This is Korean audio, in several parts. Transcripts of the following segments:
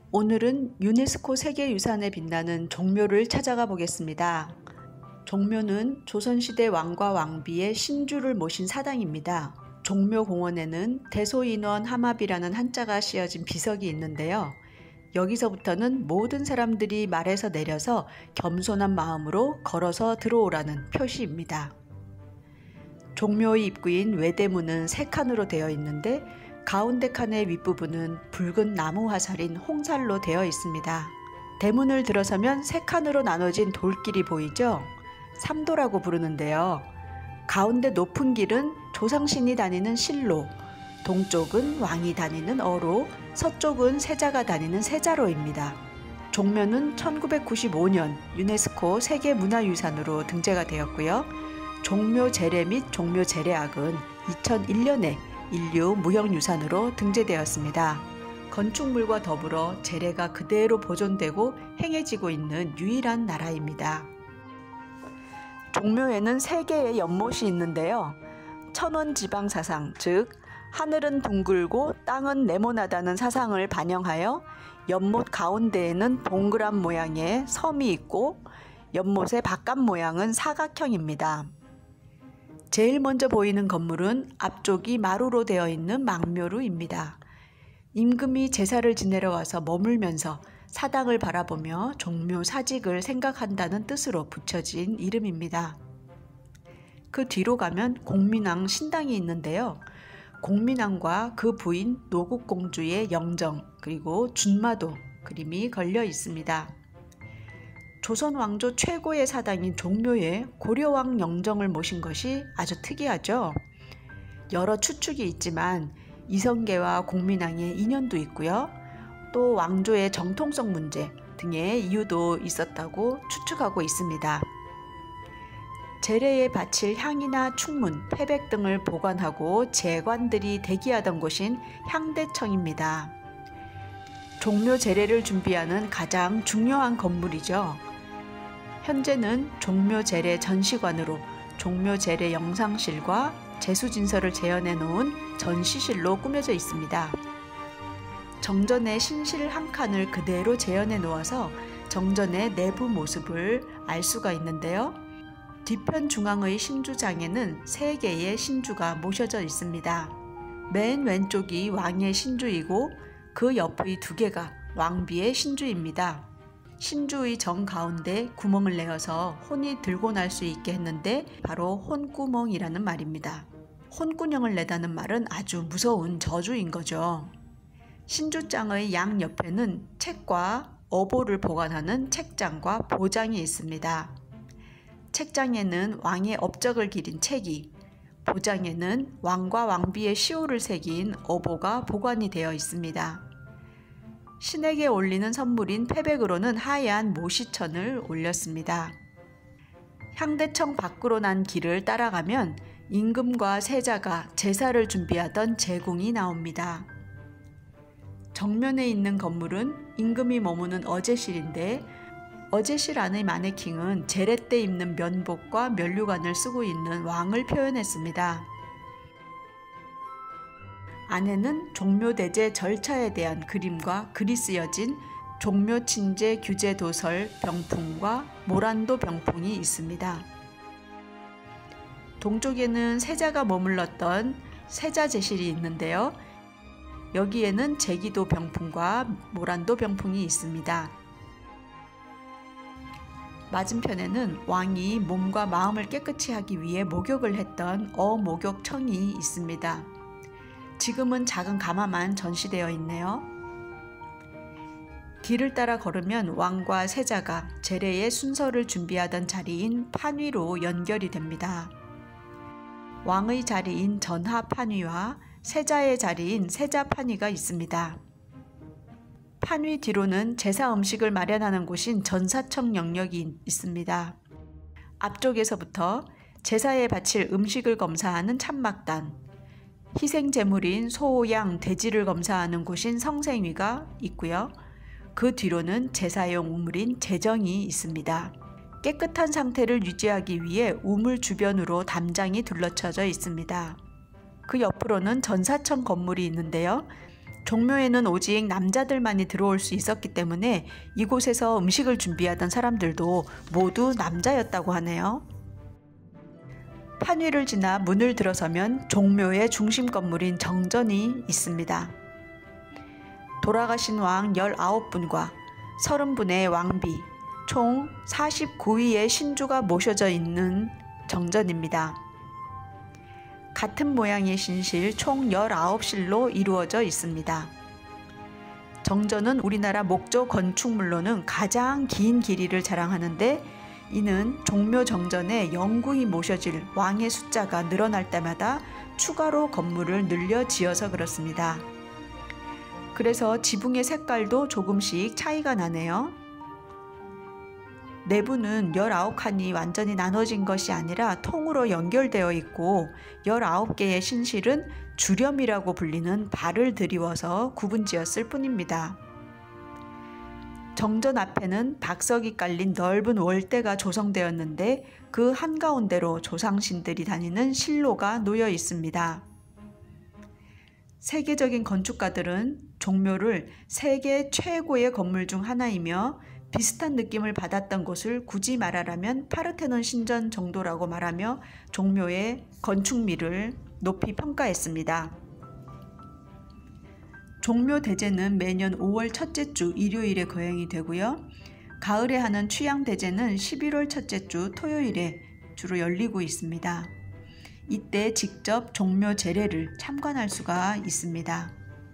오늘은 유네스코 세계유산에 빛나는 종묘를 찾아가 보겠습니다. 종묘는 조선시대 왕과 왕비의 신주를 모신 사당입니다. 종묘공원에는 대소인원 함합이라는 한자가 씌어진 비석이 있는데요. 여기서부터는 모든 사람들이 말에서 내려서 겸손한 마음으로 걸어서 들어오라는 표시입니다. 종묘의 입구인 외대문은 3칸으로 되어 있는데 가운데 칸의 윗부분은 붉은 나무 화살인 홍살로 되어 있습니다. 대문을 들어서면 3칸으로 나눠진 돌길이 보이죠? 삼도라고 부르는데요. 가운데 높은 길은 조상신이 다니는 실로, 동쪽은 왕이 다니는 어로, 서쪽은 세자가 다니는 세자로입니다. 종묘는 1995년 유네스코 세계문화유산으로 등재가 되었고요. 종묘 제례 및 종묘 제례악은 2001년에 인류 무형유산으로 등재되었습니다. 건축물과 더불어 제례가 그대로 보존되고 행해지고 있는 유일한 나라입니다. 종묘에는 3개의 연못이 있는데요. 천원지방사상, 즉 하늘은 둥글고 땅은 네모나다는 사상을 반영하여 연못 가운데에는 동그란 모양의 섬이 있고 연못의 바깥 모양은 사각형입니다. 제일 먼저 보이는 건물은 앞쪽이 마루로 되어 있는 망묘루입니다. 임금이 제사를 지내러 와서 머물면서 사당을 바라보며 종묘 사직을 생각한다는 뜻으로 붙여진 이름입니다. 그 뒤로 가면 공민왕 신당이 있는데요. 공민왕과 그 부인 노국공주의 영정 그리고 준마도 그림이 걸려 있습니다. 조선 왕조 최고의 사당인 종묘에 고려왕 영정을 모신 것이 아주 특이하죠. 여러 추측이 있지만 이성계와 공민왕의 인연도 있고요. 또 왕조의 정통성 문제 등의 이유도 있었다고 추측하고 있습니다. 제례에 바칠 향이나 충문, 패백 등을 보관하고 제관들이 대기하던 곳인 향대청입니다. 종묘 제례를 준비하는 가장 중요한 건물이죠. 현재는 종묘 제례 전시관으로 종묘 제례 영상실과 제수진서를 재현해 놓은 전시실로 꾸며져 있습니다. 정전의 신실 한 칸을 그대로 재현해 놓아서 정전의 내부 모습을 알 수가 있는데요. 뒤편 중앙의 신주장에는 3개의 신주가 모셔져 있습니다. 맨 왼쪽이 왕의 신주이고 그 옆의 2개가 왕비의 신주입니다. 신주의 정가운데 구멍을 내어서 혼이 들고 날 수 있게 했는데 바로 혼구멍이라는 말입니다. 혼구녕을 내다는 말은 아주 무서운 저주인 거죠. 신주장의 양옆에는 책과 어보를 보관하는 책장과 보장이 있습니다. 책장에는 왕의 업적을 기린 책이, 보장에는 왕과 왕비의 시호를 새긴 어보가 보관이 되어 있습니다. 신에게 올리는 선물인 패백으로는 하얀 모시천을 올렸습니다. 향대청 밖으로 난 길을 따라가면 임금과 세자가 제사를 준비하던 제궁이 나옵니다. 정면에 있는 건물은 임금이 머무는 어제실인데 어제실 안의 마네킹은 제례 때 입는 면복과 면류관을 쓰고 있는 왕을 표현했습니다. 안에는 종묘대제 절차에 대한 그림과 글이 쓰여진 종묘친제 규제 도설 병풍과 모란도 병풍이 있습니다. 동쪽에는 세자가 머물렀던 세자제실이 있는데요. 여기에는 제기도 병풍과 모란도 병풍이 있습니다. 맞은편에는 왕이 몸과 마음을 깨끗이 하기 위해 목욕을 했던 어목욕청이 있습니다. 지금은 작은 가마만 전시되어 있네요. 길을 따라 걸으면 왕과 세자가 제례의 순서를 준비하던 자리인 판위로 연결이 됩니다. 왕의 자리인 전하판위와 세자의 자리인 세자판위가 있습니다. 판위 뒤로는 제사 음식을 마련하는 곳인 전사청 영역이 있습니다. 앞쪽에서부터 제사에 바칠 음식을 검사하는 참막단, 희생제물인 소, 양, 돼지를 검사하는 곳인 성생위가 있고요. 그 뒤로는 제사용 우물인 제정이 있습니다. 깨끗한 상태를 유지하기 위해 우물 주변으로 담장이 둘러쳐져 있습니다. 그 옆으로는 전사청 건물이 있는데요. 종묘에는 오직 남자들만이 들어올 수 있었기 때문에 이곳에서 음식을 준비하던 사람들도 모두 남자였다고 하네요. 판위를 지나 문을 들어서면 종묘의 중심 건물인 정전이 있습니다. 돌아가신 왕 19분과 30분의 왕비, 총 49위의 신주가 모셔져 있는 정전입니다. 같은 모양의 신실 총 19실로 이루어져 있습니다. 정전은 우리나라 목조 건축물로는 가장 긴 길이를 자랑하는데, 이는 종묘 정전에 영구히 모셔질 왕의 숫자가 늘어날 때마다 추가로 건물을 늘려 지어서 그렇습니다. 그래서 지붕의 색깔도 조금씩 차이가 나네요. 내부는 19칸이 완전히 나눠진 것이 아니라 통으로 연결되어 있고 19개의 신실은 주렴이라고 불리는 발을 들이워서 구분지었을 뿐입니다. 정전 앞에는 박석이 깔린 넓은 월대가 조성되었는데 그 한가운데로 조상신들이 다니는 실로가 놓여 있습니다. 세계적인 건축가들은 종묘를 세계 최고의 건물 중 하나이며 비슷한 느낌을 받았던 곳을 굳이 말하라면 파르테논 신전 정도라고 말하며 종묘의 건축미를 높이 평가했습니다. 종묘 대제는 매년 5월 첫째 주 일요일에 거행이 되고요. 가을에 하는 취양 대제는 11월 첫째 주 토요일에 주로 열리고 있습니다. 이때 직접 종묘 제례를 참관할 수가 있습니다.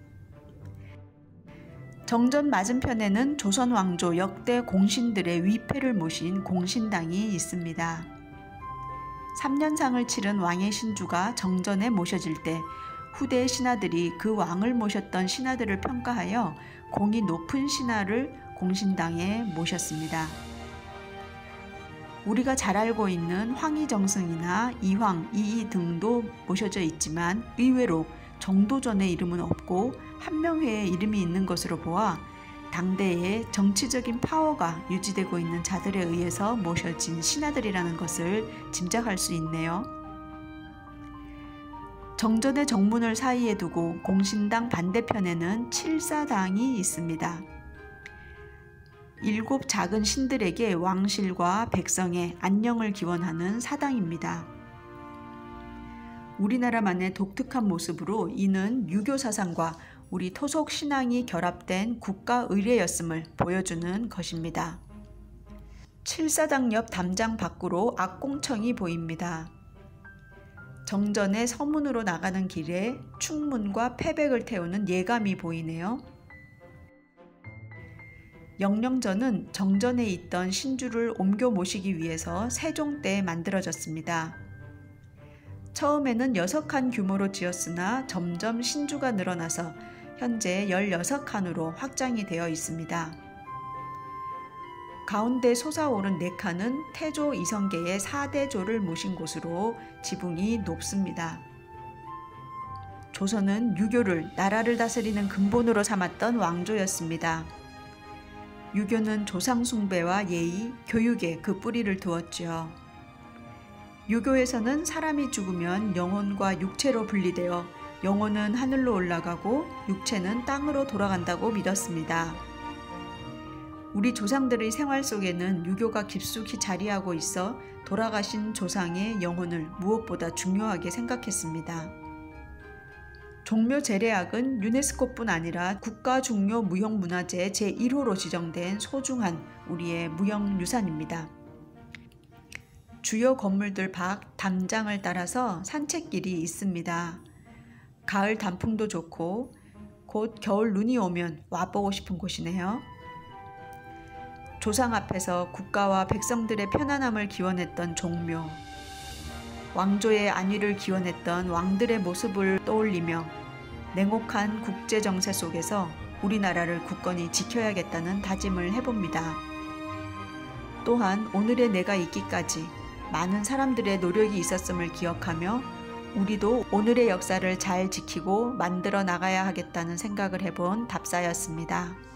정전 맞은편에는 조선 왕조 역대 공신들의 위패를 모신 공신당이 있습니다. 3년상을 치른 왕의 신주가 정전에 모셔질 때 후대 신하들이 그 왕을 모셨던 신하들을 평가하여 공이 높은 신하를 공신당에 모셨습니다. 우리가 잘 알고 있는 황희정승이나 이황, 이이 등도 모셔져 있지만 의외로 정도전의 이름은 없고 한명회의 이름이 있는 것으로 보아 당대의 정치적인 파워가 유지되고 있는 자들에 의해서 모셔진 신하들이라는 것을 짐작할 수 있네요. 정전의 정문을 사이에 두고 공신당 반대편에는 칠사당이 있습니다. 7 작은 신들에게 왕실과 백성의 안녕을 기원하는 사당입니다. 우리나라만의 독특한 모습으로 이는 유교 사상과 우리 토속 신앙이 결합된 국가 의례였음을 보여주는 것입니다. 칠사당 옆 담장 밖으로 악공청이 보입니다. 정전의 서문으로 나가는 길에 충문과 패백을 태우는 예감이 보이네요. 영령전은 정전에 있던 신주를 옮겨 모시기 위해서 세종 때에 만들어졌습니다. 처음에는 6칸 규모로 지었으나 점점 신주가 늘어나서 현재 16칸으로 확장이 되어 있습니다. 가운데 솟아오른 4칸은 태조 이성계의 4대조를 모신 곳으로 지붕이 높습니다. 조선은 유교를 나라를 다스리는 근본으로 삼았던 왕조였습니다. 유교는 조상 숭배와 예의, 교육에 그 뿌리를 두었죠. 유교에서는 사람이 죽으면 영혼과 육체로 분리되어 영혼은 하늘로 올라가고 육체는 땅으로 돌아간다고 믿었습니다. 우리 조상들의 생활 속에는 유교가 깊숙이 자리하고 있어 돌아가신 조상의 영혼을 무엇보다 중요하게 생각했습니다. 종묘 제례악은 유네스코뿐 아니라 국가중요 무형문화재 제1호로 지정된 소중한 우리의 무형유산입니다. 주요 건물들 밖 담장을 따라서 산책길이 있습니다. 가을 단풍도 좋고 곧 겨울 눈이 오면 와보고 싶은 곳이네요. 조상 앞에서 국가와 백성들의 편안함을 기원했던 종묘, 왕조의 안위를 기원했던 왕들의 모습을 떠올리며 냉혹한 국제정세 속에서 우리나라를 굳건히 지켜야겠다는 다짐을 해봅니다. 또한 오늘의 내가 있기까지 많은 사람들의 노력이 있었음을 기억하며 우리도 오늘의 역사를 잘 지키고 만들어 나가야 하겠다는 생각을 해본 답사였습니다.